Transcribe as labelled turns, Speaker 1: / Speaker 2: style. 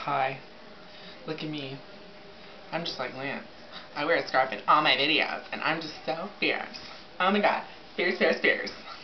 Speaker 1: Hi. Look at me. I'm just like Lance. I wear a scarf in all my videos, and I'm just so fierce. Oh my god. Fierce, fierce, fierce.